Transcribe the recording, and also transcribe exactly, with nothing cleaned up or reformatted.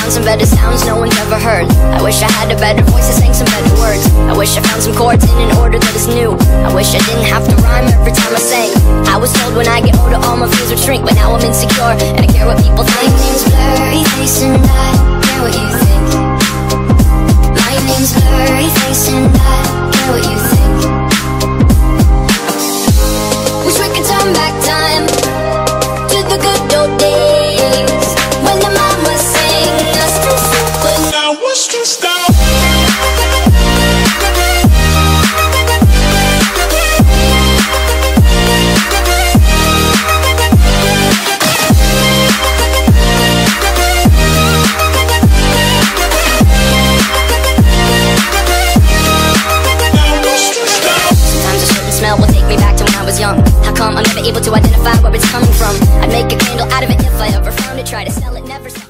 found some better sounds no one's ever heard. I wish I had a better voice that sang some better words. I wish I found some chords in an order that is new. I wish I didn't have to rhyme every time I sang. I was told when I get older all my fears would shrink, but now I'm insecure and I care what people think. My name's Blurry Face and I care what you think. My name's Blurry Face and I care what you think. Wish we could turn back time to the good old days when the mama sang us to sleep, but now we're stressed out. How come I'm never able to identify where it's coming from? I'd make a candle out of it if I ever found it. Try to sell it, never sell it.